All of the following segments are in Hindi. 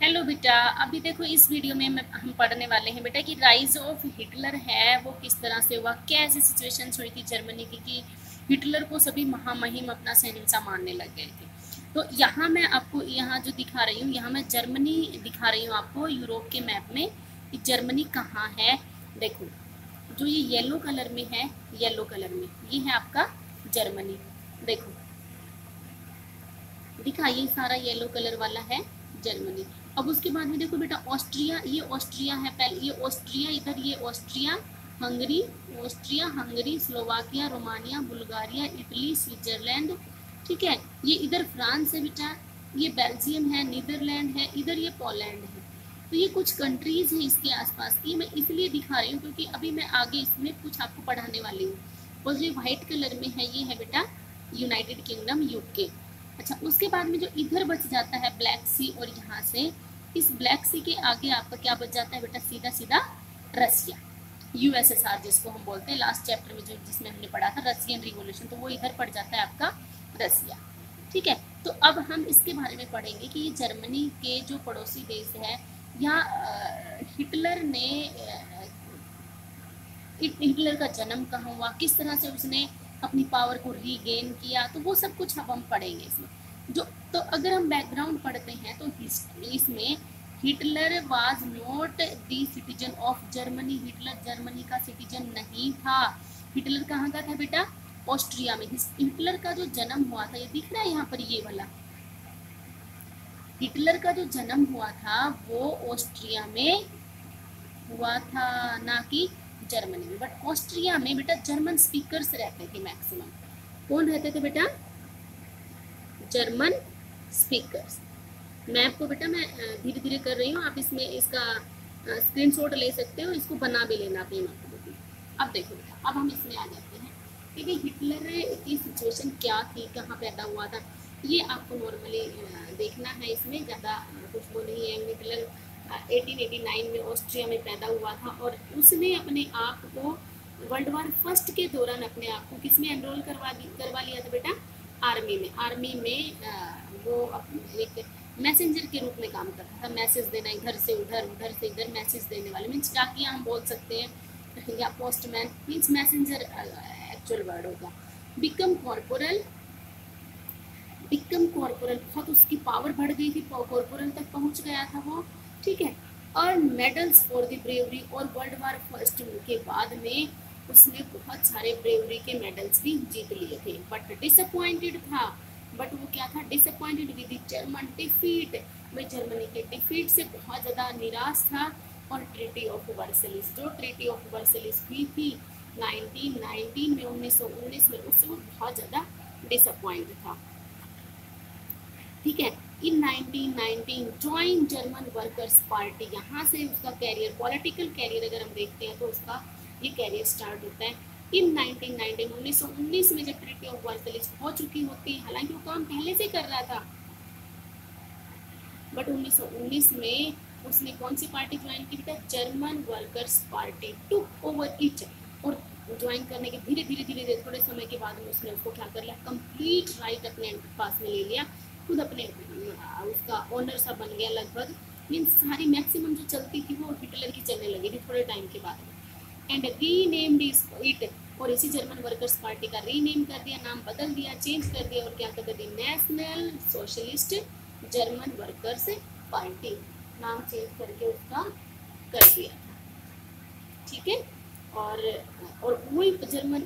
हेलो बेटा। अभी देखो इस वीडियो में हम पढ़ने वाले हैं बेटा कि राइज ऑफ हिटलर है वो किस तरह से हुआ, क्या ऐसी सिचुएशन हुई थी जर्मनी की कि हिटलर को सभी महामहिम अपना शहंशाह मानने लग गए थे। तो यहाँ मैं आपको यहाँ जो दिखा रही हूँ, यहाँ मैं जर्मनी दिखा रही हूँ आपको यूरोप के मैप में कि जर्मनी कहाँ है। देखो जो ये येलो कलर में है, येलो कलर में ये है आपका जर्मनी। देखो दिखा, ये सारा येलो कलर वाला है जर्मनी। अब उसके बाद में देखो बेटा ऑस्ट्रिया, ये ऑस्ट्रिया है पहले, ये ऑस्ट्रिया इधर, ये Austria Hungary, Austria Hungary Slovakia Romania Bulgaria Italy Switzerland. ठीक है, ये इधर फ्रांस है बेटा, ये बेल्जियम है, नीदरलैंड है, इधर ये पोलैंड है। तो ये कुछ कंट्रीज हैं इसके आसपास की, मैं इसलिए दिखा रही हूँ क्योंकि अभी मैं आगे इसमें कुछ आपको पढ़ाने वाली हूँ। और जो व्हाइट कलर में है ये है बेटा यूनाइटेड किंगडम यूके। अच्छा, उसके बाद में जो इधर बच जाता है ब्लैक सी, और यहाँ से इस ब्लैक सी के आगे आपका क्या बच जाता है बेटा, सीधा सीधा रसिया, यूएसएसआर जिसको हम बोलते हैं लास्ट चैप्टर में जो जिसमें हमने पढ़ा था रसियन रिवॉल्यूशन, तो वो इधर पड़ जाता है आपका रसिया। ठीक है, तो अब हम इसके बारे में पढ़ेंगे कि ये जर्मनी के जो पड़ोसी देश है, यहाँ हिटलर ने हिटलर का जन्म कहाँ हुआ, किस तरह से उसने अपनी पावर को रीगेन किया, तो वो सब कुछ अब हम पढ़ेंगे इसमें। जो तो अगर हम बैकग्राउंड पढ़ते हैं तो इसमें Hitler was not the citizen of Germany, Hitler Germany का सिटीजन नहीं था। हिटलर कहाँ का था बेटा, ऑस्ट्रिया में। हिटलर का जो जन्म हुआ था, ये दिख रहा है यहाँ पर ये वाला, हिटलर का जो जन्म हुआ था वो ऑस्ट्रिया में हुआ था, ना कि जर्मनी में। बट ऑस्ट्रिया में बेटा जर्मन स्पीकर्स रहते थे मैक्सिमम। कौन रहते थे बेटा, जर्मन स्पीकर्स। मैं आपको बेटा मैं धीरे धीरे कर रही हूँ, आप इसमें इसका स्क्रीनशॉट ले सकते हो, इसको बना भी लेना अपनी नोटबुक में। अब देखो बेटा, अब हम इसमें आ जाते हैं कि हिटलर की सिचुएशन क्या थी, कहाँ पैदा हुआ था, ये आपको नॉर्मली देखना है। इसमें ज़्यादा कुछ वो नहीं है। हिटलर 1889 में ऑस्ट्रिया में पैदा हुआ था और उसने अपने आप को वर्ल्ड वार फर्स्ट के दौरान अपने आप को किसमें एनरोल करवा लिया था बेटा, आर्मी में। आर्मी में वो एक मैसेंजर के रूप में काम करता था, मैसेज देना इधर से उधर, उधर से इधर, मैसेज देने वाले मीन्स डाकिया हम बोल सकते हैं, या postman means messenger actual word होगा। बिकम कॉर्पोरल, बिकम कॉर्पोरल, बहुत उसकी पावर बढ़ गई थी, कॉर्पोरल तक पहुंच गया था वो। ठीक है, और मेडल्स फॉर द ब्रेवरी, और वर्ल्ड वार फर्स्ट के बाद में उसने बहुत सारे ब्रेवरी के मेडल्स भी जीत लिए थे। बट डिसअपॉइंटेड था, बट वो क्या था, disappointed with the German defeat, वह जर्मनी के डिफीट से बहुत ज़्यादा निराश था। और ट्रीटी ऑफ वर्सलिस, जो ट्रीटी ऑफ वर्सलिस हुई थी 1919 में, 1919 में, उससे वो बहुत ज़्यादा डिसअपॉइंट था। ठीक है, in 1919 join German workers party, यहाँ से उसका कैरियर, पॉलिटिकल कैरियर अगर हम देखते हैं तो उसका ये कैरियर स्टार्ट होता है। इन 1919 1919 में जब ट्रीटी ऑफ वर्सलिस हो चुकी होती है, हालांकि वो काम पहले से कर रहा था, बट 1919 में उसने कौन सी पार्टी ज्वाइन की बेटा, German workers party took over it. और ज्वाइन करने के धीरे धीरे धीरे धीरे थोड़े समय के बाद में उसने उसको क्या कर लिया, कंप्लीट राइट अपने पास में ले लिया, खुद अपने उसका ओनर सा बन गया लगभग। मीन्स सारी मैक्सिमम जो चलती थी वो हिटलर की चलने लगी थी थोड़े टाइम के बाद में। एंड रीनेम्ड इट, और इसी जर्मन वर्कर्स पार्टी का रीनेम कर दिया, नाम बदल दिया, चेंज कर दिया, और क्या कर दिया, national socialist German workers party, नाम चेंज करके उसका कर दिया था। ठीक है, और वही German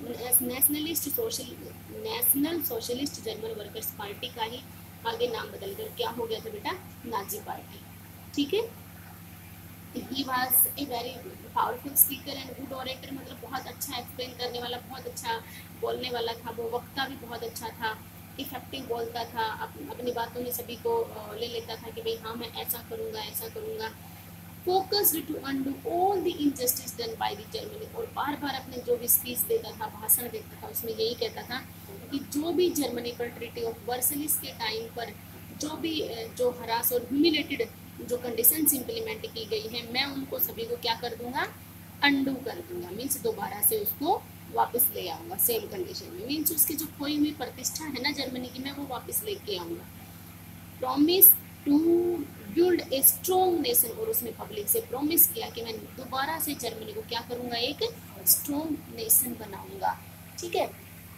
national socialist German workers party का ही आगे नाम बदलकर क्या हो गया था बेटा, नाजी पार्टी। ठीक है, he was a very powerful speaker and good orator, मतलब बहुत अच्छा एक्सप्लेन करने वाला, बहुत अच्छा बोलने वाला था वो, वक्ता भी बहुत अच्छा था, इफेक्टिव बोलता था, अपनी बातों में सभी को ले लेता था कि भाई हाँ मैं ऐसा करूँगा ऐसा करूँगा। Focused to undo all the injustice done by the Germany, और बार बार अपने जो भी स्पीच देता था, भाषण देता था, उसमें यही कहता था कि जो भी जर्मनी पर ट्रीटी ऑफ वर्सलिस के टाइम पर जो भी जो हरास और ह्यूमिलेटेड जो कंडीशंस इम्प्लीमेंट की गई हैं, मैं उनको सभी को क्या कर दूंगा, अंडू कर दूंगा, मीन्स दोबारा से उसको वापस ले आऊँगा सेम कंडीशन में, मीन्स उसकी जो खोई हुई प्रतिष्ठा है ना जर्मनी की, मैं वो वापस लेके आऊँगा। Promise to build a strong nation, और उसने पब्लिक से प्रॉमिस किया कि मैं दोबारा से जर्मनी को क्या करूँगा, एक स्ट्रॉन्ग नेशन बनाऊंगा, ठीक है।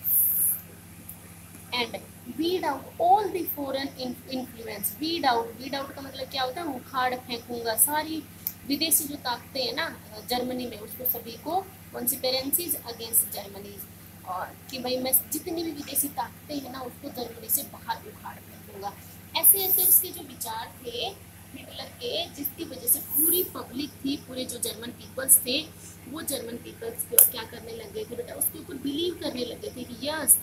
And weed out all the foreign influence, weed out का मतलब क्या होता है, उखाड़ फेंकूंगा सारी विदेशी जो ताकतें हैं ना जर्मनी में, उसको सभी को कॉन्सिपेरेंसीज अगेंस्ट जर्मनी, और कि भाई मैं जितनी भी विदेशी ताकतें हैं ना उसको जर्मनी से बाहर उखाड़ फेंकूंगा। ऐसे ऐसे उसके जो विचार थे हिटलर के, जिसकी वजह से पूरी पब्लिक थी, पूरे जो जर्मन पीपल्स थे, वो जर्मन पीपल्स क्या करने लगे थे बेटा, उसके ऊपर बिलीव करने लगे थे कि यस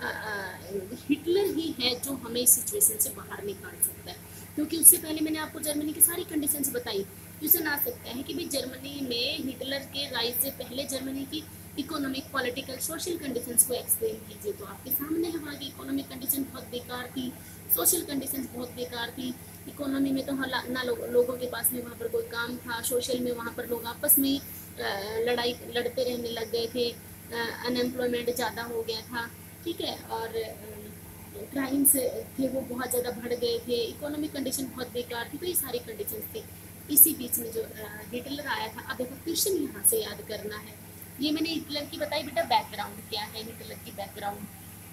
हिटलर ही है जो हमें इस सिचुएशन से बाहर निकाल सकता है। क्योंकि उससे पहले मैंने आपको जर्मनी की सारी कंडीशंस बताई, क्वेश्चन आ सकता है कि भाई जर्मनी में हिटलर के राइज से पहले जर्मनी की इकोनॉमिक, पॉलिटिकल, सोशल कंडीशंस को एक्सप्लेन कीजिए। तो आपके सामने है वहाँ की इकोनॉमिक कंडीशन बहुत बेकार थी, सोशल कंडीशंस बहुत बेकार थी। इकोनॉमी में तो ना लोगों के पास में वहाँ पर कोई काम था, सोशल में वहाँ पर लोग आपस में लड़ते रहने लग गए थे, अनएम्प्लॉयमेंट ज़्यादा हो गया था, ठीक है, और क्राइम्स थे वो बहुत ज़्यादा बढ़ गए थे, इकोनॉमिक कंडीशन बहुत बेकार थी। तो ये सारी कंडीशन थी। इसी बीच में जो हिटलर आया था, अब देखो क्वेश्चन यहाँ से याद करना है। ये मैंने हिटलर की बताई बेटा, बैकग्राउंड क्या है हिटलर की बैकग्राउंड।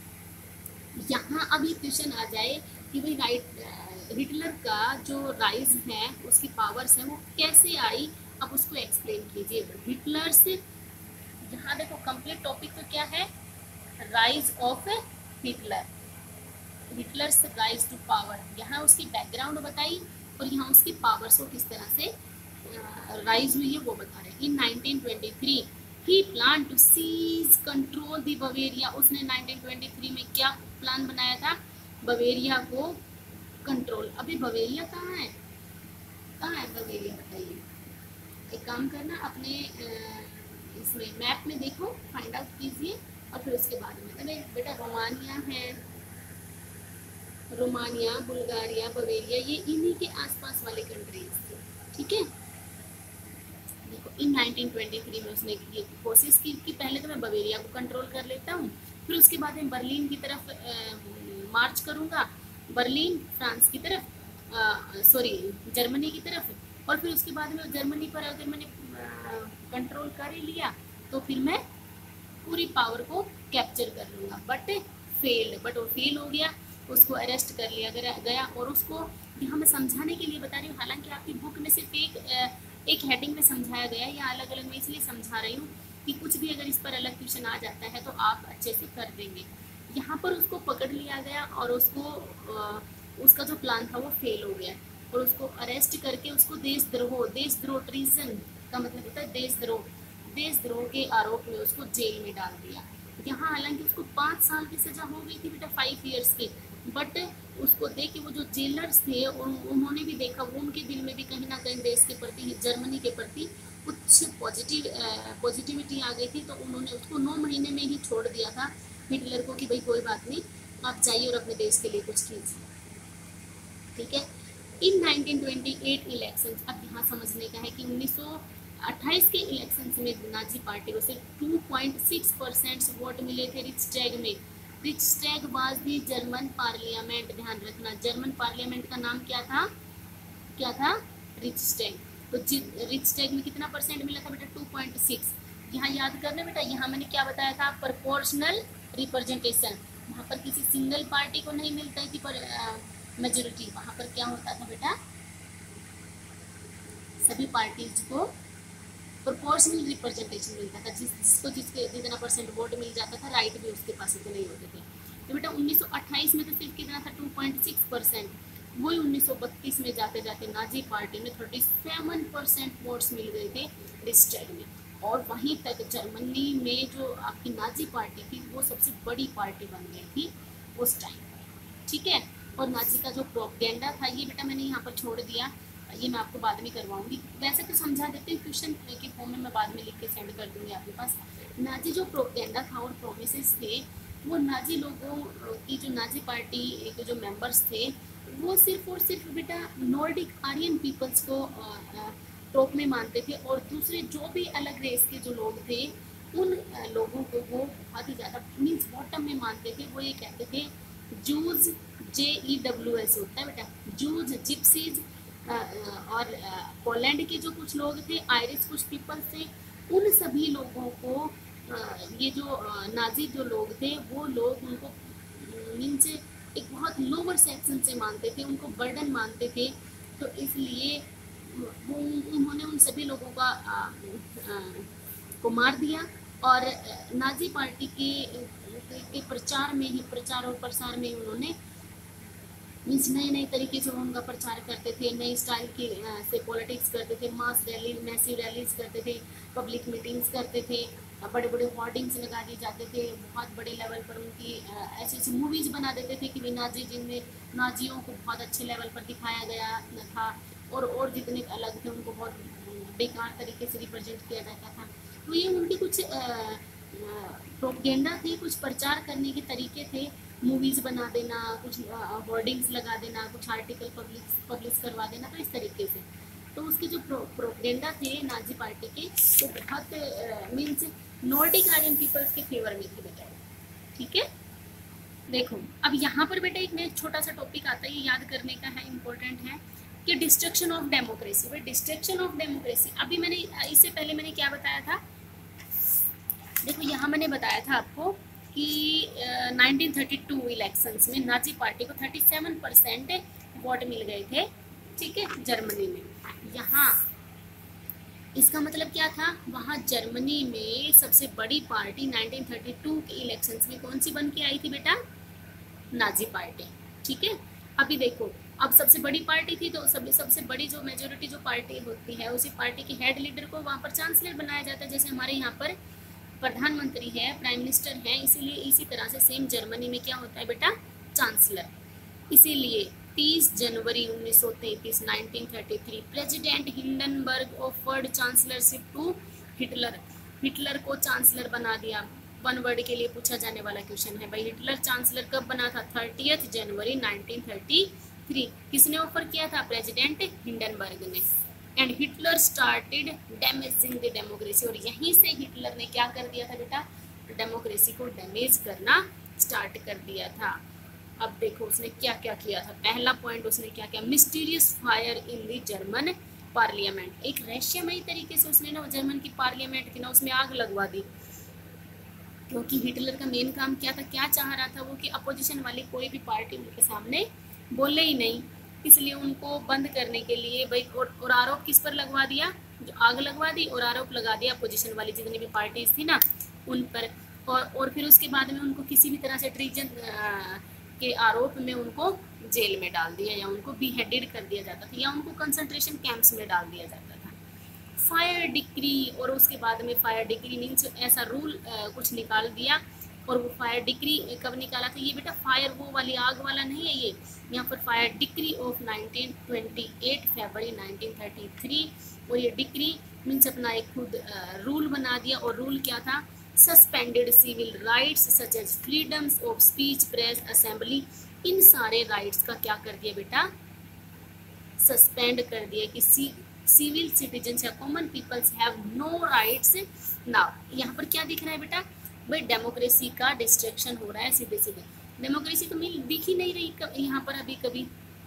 यहाँ अब ये क्वेश्चन आ जाए कि भाई हिटलर का जो राइज है, उसकी पावर्स है वो कैसे आई, अब उसको एक्सप्लेन कीजिए। हिटलर से यहाँ देखो कंप्लीट टॉपिक तो क्या है, rise of Hitler, Hitler's rise to power. यहाँ उसकी बैकग्राउंड बताई और यहाँ उसकी पावर्स को किस तरह से राइज हुई है वो बता रहे हैं। In 1923 he plan to seize control the Bavaria, उसने 1923 में क्या प्लान बनाया था, बवेरिया को कंट्रोल। अभी बवेरिया कहाँ है, कहाँ है बवेरिया बताइए। एक काम करना, अपने इसमें मैप में देखो, फाइंड आउट कीजिए, और फिर उसके बाद में अरे बेटा रोमानिया है, रोमानिया, बुल्गारिया, बवेरिया, ये इन्हीं के आसपास वाले कंट्रीज थे, ठीक है। देखो इन 1923 में उसने ये कोशिश की कि पहले तो मैं बवेरिया को कंट्रोल कर लेता हूँ, फिर उसके बाद मैं बर्लिन की तरफ मार्च करूँगा, बर्लिन फ्रांस की तरफ, सॉरी जर्मनी की तरफ, और फिर उसके बाद में जर्मनी पर अगर मैंने कंट्रोल कर ही लिया तो फिर मैं पूरी पावर को कैप्चर कर लूँगा। बट वो फेल हो गया, उसको अरेस्ट कर लिया गया, और उसको यहाँ मैं समझाने के लिए बता रही हूँ, हालांकि आपकी बुक में सिर्फ एक हेडिंग में समझाया गया है, या अलग अलग मैं इसलिए समझा रही हूँ कि कुछ भी अगर इस पर अलग क्वेश्चन आ जाता है तो आप अच्छे से कर देंगे। यहाँ पर उसको पकड़ लिया गया और उसका जो प्लान था वो फेल हो गया, और उसको अरेस्ट करके उसको देशद्रोह ट्रीजन का मतलब होता है देशद्रोह के आरोप में उसको जेल में डाल दिया। यहाँ हालांकि उसको 5 साल की सजा हो गई थी बेटा, 5 ईयर्स की, बट उसको देख के वो जो जेलर्स थे उन्होंने भी देखा, वो उनके दिल में भी कहीं ना कहीं देश के प्रति, जर्मनी के प्रति कुछ पॉजिटिविटी आ गई थी, तो उन्होंने उसको 9 महीने में ही छोड़ दिया था हिटलर को कि भाई कोई बात नहीं, आप जाइए और अपने देश के लिए कुछ कीजिए, ठीक है। इन 1928 इलेक्शंस, अब यहाँ समझने का है कि 1928 के इलेक्शंस में नाजी पार्टी को सिर्फ 2.6% वोट मिले थे रिक्सटैग में। Reichstag was the German parliament, ध्यान रखना जर्मन पार्लियामेंट का नाम क्या था रिक्सटैग। तो रिक्सटैग में कितना परसेंट मिला था बेटा, 2.6। यहाँ याद करना बेटा, यहाँ मैंने क्या बताया था, प्रोपोर्शनल रिप्रेजेंटेशन, वहाँ पर किसी सिंगल पार्टी को नहीं मिलती थी पर मेजोरिटी, वहाँ पर क्या होता था बेटा, सभी पार्टीज को प्रोपोर्शनल रिप्रेजेंटेशन मिलता था, जिसको जितना परसेंट वोट मिल जाता था, राइट भी उसके पास उतने ही होते थे। तो बेटा 1928 में तो सिर्फ कितना था, 2.6%। वही 1932 में जाते जाते नाजी पार्टी में 37% वोट्स मिल गए थे रिक्सटैग में, और वहीं तक जर्मनी में जो आपकी नाजी पार्टी थी वो सबसे बड़ी पार्टी बन गई थी उस टाइम, ठीक है। और नाजी का जो प्रोपेगेंडा था, ये बेटा मैंने यहाँ पर छोड़ दिया, ये मैं आपको बाद में करवाऊंगी, वैसे तो समझा देती हूँ, क्वेश्चन के फॉर्म में मैं बाद में लिख के सेंड कर दूंगी आपके पास। नाजी जो प्रोपेगेंडा था और प्रोमिसेस थे, वो नाजी लोगों की, जो नाजी पार्टी के जो मेंबर्स थे, वो सिर्फ और सिर्फ बेटा नॉर्डिक आर्यन पीपल्स को टॉप में मानते थे, और दूसरे जो भी अलग रेस के जो लोग थे उन लोगों को वो बहुत ही ज़्यादा मीन्स बॉटम में मानते थे। वो ये कहते थे जूज, JEWS होता है बेटा, जूज, जिप्सीज, और पोलैंड के जो कुछ लोग थे, आयरिश कुछ पीपल थे, उन सभी लोगों को ये जो नाजी जो लोग थे वो लोग उनको मीन्स एक बहुत लोअर सेक्शन से मानते थे, उनको बर्डन मानते थे। तो इसलिए वो उन्होंने उन सभी लोगों का को मार दिया और नाजी पार्टी के प्रचार और प्रसार में उन्होंने मीन्स नए नए तरीके से उनका प्रचार करते थे, नई स्टाइल की से पॉलिटिक्स करते थे, मास रैली मैसिव रैलीज करते थे, पब्लिक मीटिंग्स करते थे, बड़े बड़े होर्डिंग्स लगा दिए जाते थे, बहुत बड़े लेवल पर उनकी ऐसी ऐसी मूवीज़ बना देते थे कि नाजी जिनमें नाजियों को बहुत अच्छे लेवल पर दिखाया गया था और जितने अलग थे उनको बहुत बेकार तरीके से रिप्रेजेंट किया जाता था। तो ये उनके कुछ प्रोपेगेंडा थे, कुछ प्रचार करने के तरीके थे, मूवीज़ बना देना, कुछ होर्डिंग्स लगा देना, कुछ आर्टिकल पब्लिश करवा देना, तो इस तरीके से। तो उसके जो प्रोपेगेंडा थे नाजी पार्टी के वो बहुत मीन्स नॉर्डिक आर्यन पीपल्स के फेवर में थे बेटा। ठीक है, देखो अब यहाँ पर बेटा एक छोटा सा टॉपिक आता है, ये याद करने का है, इम्पोर्टेंट है कि डिस्ट्रक्शन ऑफ डेमोक्रेसी। भाई डिस्ट्रक्शन ऑफ डेमोक्रेसी, अभी मैंने इससे पहले मैंने क्या बताया था, देखो यहाँ मैंने बताया था आपको कि 1932 इलेक्शंस में नाजी पार्टी को 37% वोट मिल गए थे, ठीक है, जर्मनी में। यहाँ इसका मतलब क्या था, वहाँ जर्मनी में सबसे बड़ी पार्टी 1932 के इलेक्शंस में कौन सी बन के आई थी बेटा, नाजी पार्टी। ठीक है, अभी देखो अब सबसे बड़ी पार्टी थी तो सबसे बड़ी जो मेजोरिटी जो पार्टी होती है उसी पार्टी के हेड लीडर को वहाँ पर चांसलर बनाया जाता है, जैसे हमारे यहाँ पर प्रधानमंत्री है, प्राइम मिनिस्टर है, इसीलिए इसी तरह से सेम जर्मनी में क्या होता है बेटा, चांसलर। इसीलिए 30 January 1933 1933 president Hindenburg offered chancellorship to Hitler, Hitler को चांसलर बना दिया। वन वर्ड के लिए पूछा जाने वाला क्वेश्चन है भाई, हिटलर चांसलर कब बना था, 30 जनवरी 1933। किसने ऑफर किया था, प्रेसिडेंट हिंडनबर्ग ने। And Hitler started damaging the democracy, और यहीं से हिटलर ने क्या कर दिया था बेटा, डेमोक्रेसी को डैमेज करना स्टार्ट कर दिया था। अब देखो उसने क्या क्या किया था, पहला पॉइंट उसने क्या किया, mysterious fire in the German parliament, एक रहस्यमयी तरीके से उसने ना जर्मन की पार्लियामेंट थी ना उसमें आग लगवा दी। क्योंकि हिटलर का मेन काम क्या था, क्या चाह रहा था वो कि अपोजिशन वाली कोई भी पार्टी उनके सामने बोले ही नहीं, इसलिए उनको बंद करने के लिए भाई और आरोप किस पर लगवा दिया, जो आग लगवा दी और आरोप लगा दिया अपोजिशन वाली जितनी भी पार्टीज थी ना उन पर। और फिर उसके बाद में उनको किसी भी तरह से ट्रीजन के आरोप में उनको जेल में डाल दिया या उनको बीहेडेड कर दिया जाता था या उनको कंसंट्रेशन कैंप्स में डाल दिया जाता था। फायर डिक्री, और उसके बाद में फायर डिक्री मीन्स ऐसा रूल कुछ निकाल दिया, और वो फायर डिक्री कब निकाला था, ये बेटा फायर वो वाली आग वाला नहीं है, ये यहाँ पर फायर डिक्री ऑफ 1928 फरवरी 1933, और ये डिक्री मीन्स अपना एक खुद रूल बना दिया, और रूल क्या था, suspended civil rights such as freedoms of speech, press, assembly, इन सारे राइट्स का क्या कर दिया बेटा, सस्पेंड कर दिया कि सिविल सिटीजन्स या common peoples have no rights now. यहाँ पर क्या दिख रहा है बेटा, भाई डेमोक्रेसी का डिस्ट्रक्शन हो रहा है, सीधे सीधे डेमोक्रेसी तो दिख ही नहीं रही यहाँ पर अभी कभी।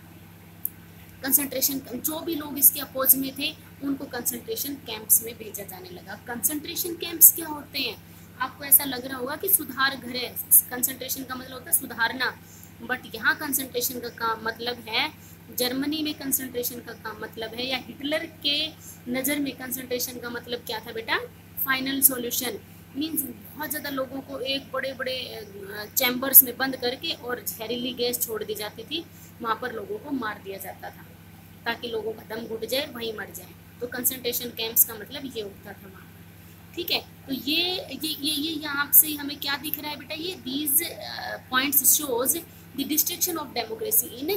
कंसंट्रेशन, जो भी लोग इसके अपोज में थे उनको कंसंट्रेशन कैंप्स में भेजा जाने लगा। कंसंट्रेशन कैंप्स क्या होते हैं, आपको ऐसा लग रहा होगा कि सुधार घर है, कंसंट्रेशन का मतलब होता है सुधारना, बट यहाँ कंसंट्रेशन का मतलब है, जर्मनी में कंसंट्रेशन का मतलब है, या हिटलर के नज़र में कंसंट्रेशन का मतलब क्या था बेटा, फाइनल सॉल्यूशन। मीन्स बहुत ज़्यादा लोगों को एक बड़े बड़े चैम्बर्स में बंद करके और जहरीली गैस छोड़ दी जाती थी, वहाँ पर लोगों को मार दिया जाता था ताकि लोगों का दम घुट जाए, वहीं मर जाए। तो कंसंट्रेशन कैंप्स का मतलब ये होता था वहाँ पर। ठीक है, तो ये यहाँ से हमें क्या दिख रहा है बेटा, ये these points shows the destruction of democracy in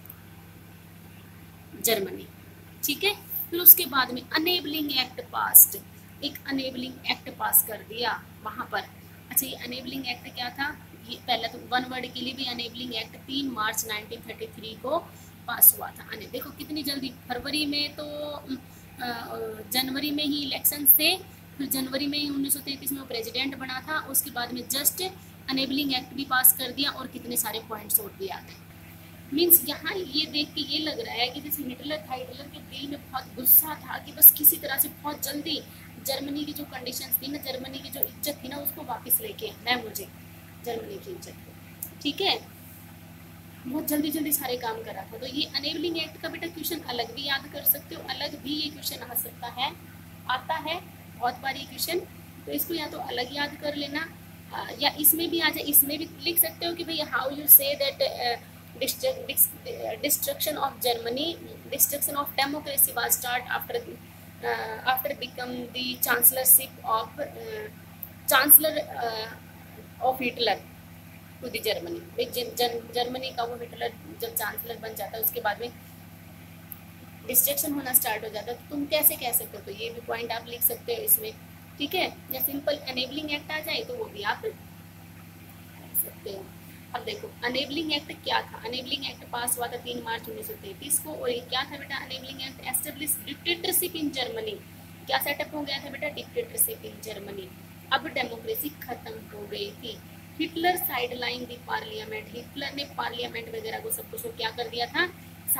Germany. ठीक है, फिर उसके बाद में अनेबलिंग एक्ट पास्ड, एक अनेबलिंग एक्ट पास कर दिया वहाँ पर। अच्छा, ये अनेबलिंग एक्ट क्या था, ये पहले तो वन वर्ड के लिए भी अनेबलिंग एक्ट 3 मार्च 1933 को पास हुआ था। देखो कितनी जल्दी, फरवरी में तो जनवरी में ही इलेक्शन थे, फिर जनवरी में ही 1933 में वो प्रेसिडेंट बना था, उसके बाद में जस्ट अनेबलिंग एक्ट भी पास कर दिया और कितने सारे पॉइंट्स और भी आ गए। मीन्स यहाँ ये देख के ये लग रहा है कि जैसे हिटलर था, हिटलर के दिल में बहुत गुस्सा था कि बस किसी तरह से बहुत जल्दी जर्मनी की जो कंडीशंस थी ना, जर्मनी की जो इज्जत थी ना, उसको वापस लेके आना है मुझे, जर्मनी की इज्जत को। ठीक है, बहुत जल्दी जल्दी सारे काम कर रहा था। तो ये अनेबलिंग एक्ट का बेटा क्वेश्चन अलग भी याद कर सकते हो, अलग भी ये क्वेश्चन आ सकता है, आता है बहुत बार ये क्वेश्चन। तो इसको या तो अलग याद कर लेना या इसमें भी आ जाए, इसमें भी लिख सकते हो कि भाई how you say that destruction of Germany, destruction of democracy was start after become the chancellorship of chancellor of Hitler to the Germany. Germany का वो हिटलर जब चांसलर बन जाता है उसके बाद में डिस्ट्रक्शन होना स्टार्ट हो जाता है। तो तुम कैसे कह सकते हो, तो ये भी पॉइंट आप लिख सकते हो इसमें। ठीक है, या सिंपल अनेबलिंग एक्ट आ जाए तो वो भी आप कह सकते हो। अब देखो अनेबलिंग एक्ट क्या था। अनेबलिंग एक्ट पास हुआ था 3 मार्च 1933 को, और ये क्या था बेटा, enabling act establish dictatorship in Germany. क्या सेटअप हो गया था बेटा, डिक्टेटरशिप इन जर्मनी। अब डेमोक्रेसी खत्म हो गई थी। Hitler sideline the parliament, Hitler ने पार्लियामेंट वगैरह को सब कुछ क्या कर दिया था,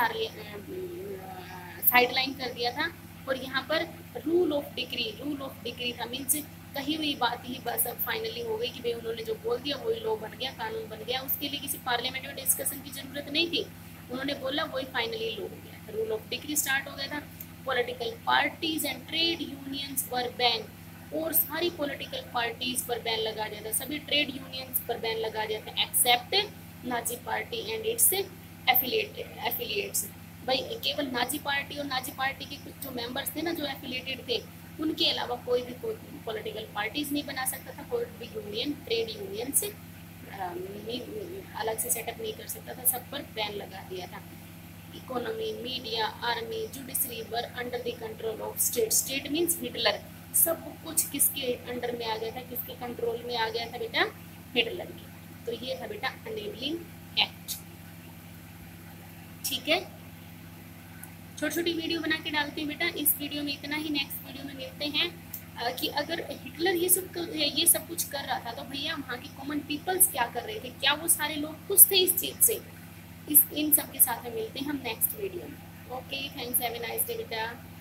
साइडलाइन कर दिया था। और यहाँ पर रूल ऑफ डिक्री था, मीन्स कही हुई बात ही बस अब फाइनली हो गई कि भाई उन्होंने जो बोल दिया वही लॉ बन गया, कानून बन गया। उसके लिए किसी पार्लियामेंट में डिस्कशन की जरूरत नहीं थी, उन्होंने बोला वही फाइनली लॉ हो गया। रूल ऑफ डिक्री स्टार्ट हो गया था। Political parties and trade unions were ban, और सारी पॉलिटिकल पार्टीज पर बैन लगा दिया था, सभी ट्रेड यूनियंस पर बैन लगा दिया था, except Nazi party and its affiliates. भाई केवल नाजी पार्टी और नाजी पार्टी के कुछ जो मेंबर्स थे ना, जो एफिलिएटेड थे, उनके अलावा कोई भी पॉलिटिकल पार्टीज नहीं बना सकता था, कोई भी यूनियन, ट्रेड यूनियन से अलग से सेटअप नहीं कर सकता था, सब पर बैन लगा दिया था। Economy, media, army, judiciary were under the control of state. State means Hitler. सब कुछ किसके अंडर में आ गया था, किसके कंट्रोल में आ गया था बेटा, हिटलर के। तो ये था बेटा अनेबलिंग एक्ट। ठीक है, छोटी छोटी वीडियो बना के डालते हैं बेटा। इस वीडियो में इतना ही, नेक्स्ट वीडियो में मिलते हैं कि अगर हिटलर ये सब कुछ कर रहा था तो भैया वहाँ के कॉमन पीपल्स क्या कर रहे थे, क्या वो सारे लोग खुश थे इस चीज़ से। इन सब के साथ में मिलते हैं हम नेक्स्ट वीडियो में। Okay, thanks, have a nice day बेटा।